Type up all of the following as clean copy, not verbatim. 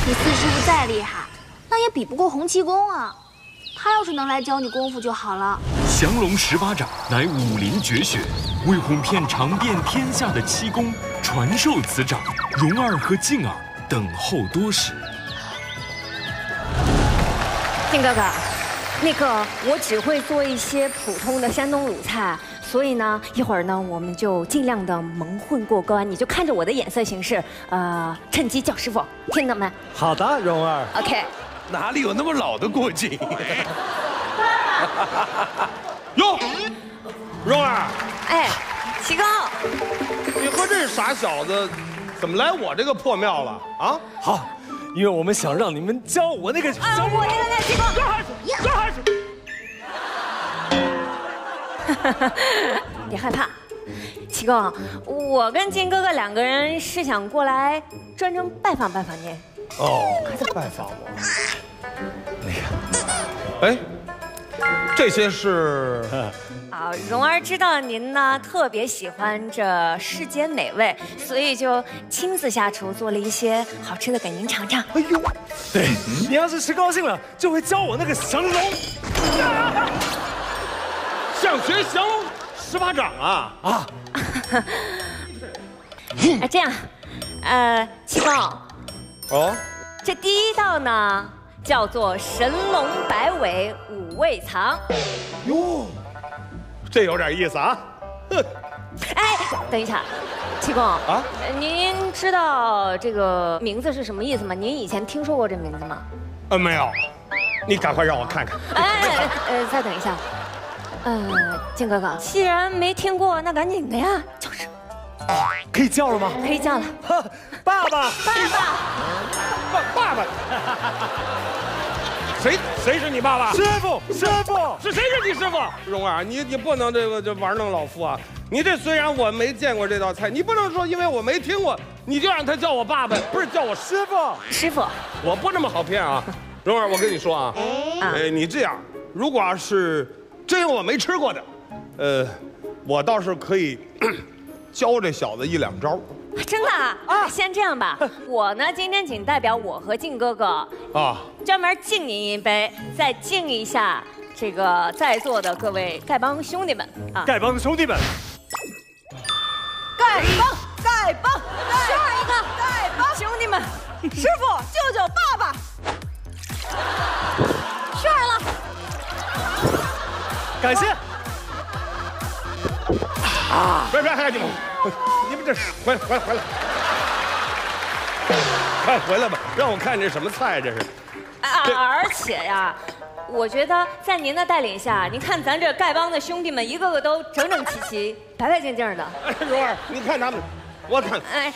你四师傅再厉害，那也比不过洪七公啊。他要是能来教你功夫就好了。 降龙18掌乃武林绝学，为哄骗尝遍天下的七公，传授此掌。蓉儿和静儿等候多时。 靖哥哥，那个我只会做一些普通的山东鲁菜，所以呢，一会儿呢我们就尽量的蒙混过关，你就看着我的眼色行事，趁机叫师傅，听到没？ 好的，蓉儿。 OK。 哪里有那么老的过劲？哟，蓉儿， 哎，齐高， 你和这傻小子怎么来我这个破庙了啊？ 好，因为我们想让你们教我那个小我那个齐高，别害怕，齐高，我跟金哥哥两个人是想过来专程拜访拜访您。 哦，拜访我。那个，哎，这些是啊，蓉儿知道您呢特别喜欢这世间美味，所以就亲自下厨做了一些好吃的给您尝尝。 哎呦，对，你要是吃高兴了，就会教我那个降龙。 想学降龙18掌啊？啊！ 这样，七公。 哦， 这第一道呢，叫做神龙摆尾五味藏。 哟，这有点意思啊！哼， 哎，等一下，七公啊，您知道这个名字是什么意思吗？您以前听说过这名字吗？ 没有，你赶快让我看看。 再等一下，靖哥哥，既然没听过，那赶紧的呀，就是。 可以叫了吗？ 可以叫了。 爸爸， 爸爸，谁是你爸爸？ 师傅，师傅， 是谁是你师傅？蓉儿，你不能这玩弄老夫啊！你这虽然我没见过这道菜，你不能说因为我没听过，你就让他叫我爸爸，不是叫我师傅。 师傅， 我不那么好骗啊！蓉儿，我跟你说啊，你这样，如果要是真有我没吃过的，我倒是可以。教这小子1、2招， 真的啊！先这样吧，我呢今天仅代表我和靖哥哥啊，专门敬您一杯，再敬一下这个在座的各位丐帮兄弟们啊！ 丐帮兄弟们， 丐帮，下一个丐帮兄弟们， 师傅救救爸爸，去了， 感谢。 啊！别，你们这是回来，快回来吧，让我看这什么菜这是。 而且呀，我觉得在您的带领下，您看咱这丐帮的兄弟们一个个都整整齐齐、白白净净的。 哎，蓉儿，你看他们，我看。哎。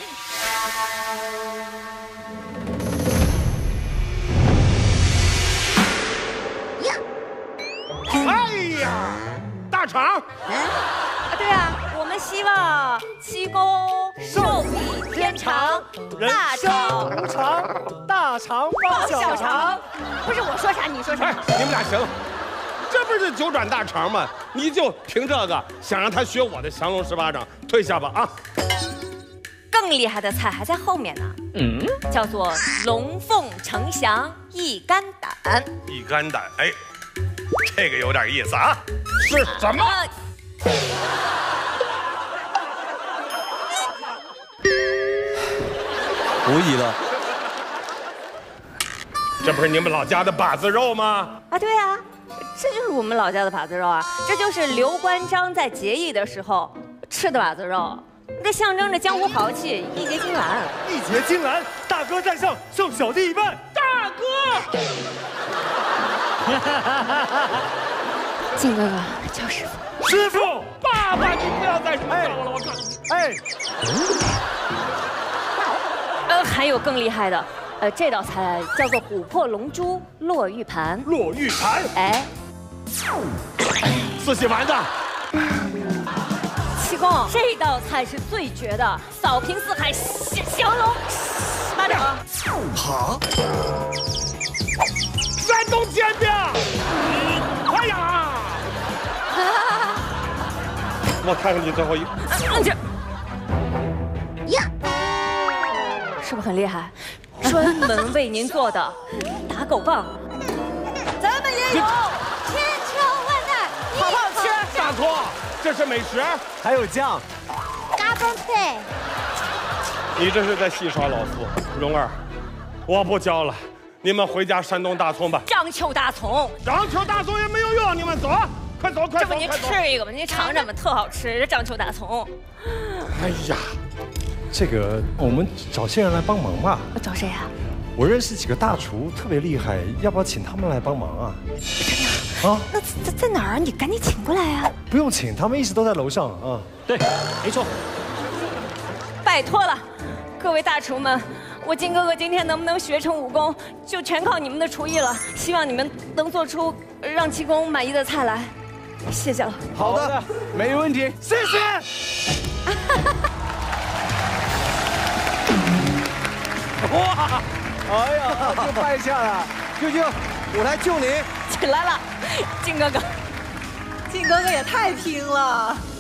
哎呀，大肠。 对啊，我们希望七公寿比天长， 大肠无常，大肠包小肠。 不是我说啥你说啥。 哎，你们俩行了，这不是9转大肠吗？你就凭这个想让他学我的降龙18掌，退下吧啊！ 更厉害的菜还在后面呢，叫做龙凤呈祥一肝胆。 一肝胆，哎，这个有点意思啊！是什么？ 无疑了， 这不是你们老家的把子肉吗？ 啊，对啊，这就是我们老家的把子肉啊，这就是刘关张在结义的时候吃的把子肉，这象征着江湖豪气，义结金兰。 义结金兰，大哥在上，送小弟一半。 大哥， 靖哥哥叫师傅。 师傅， 爸爸，你不要再说我了，我看。哎。 还有更厉害的，这道菜叫做琥珀龙珠落玉盘。 落玉盘， 哎， 四喜丸子。 七公，这道菜是最绝的，扫平四海，降龙18掌。 好， 山东煎饼。哎呀！我看看你最后一个。 是不是很厉害？ 专门为您做的打狗棒， 咱们也有，千秋万代， 好不好吃？ 大葱，这是美食， 还有酱。 嘎嘣脆。 你这是在戏耍老夫。蓉儿，我不教了，你们回家山东大葱吧。 章丘大葱， 章丘大葱也没有用，你们走，快走，快走！ 这不您吃一个吧，您尝尝吧，特好吃，这章丘大葱。 哎呀， 这个我们找些人来帮忙吧。 找谁呀？ 我认识几个大厨特别厉害，要不要请他们来帮忙啊？ 真的？啊？那在哪儿？你赶紧请过来呀！ 不用请，他们一直都在楼上啊。 对，没错。 拜托了，各位大厨们，我金哥哥今天能不能学成武功，就全靠你们的厨艺了。希望你们能做出让七公满意的菜来。谢谢了。 好的，没问题，谢谢。哇！哎呀，就败下了，舅舅，我来救你。 起来了，金哥哥。 靖哥哥也太拼了。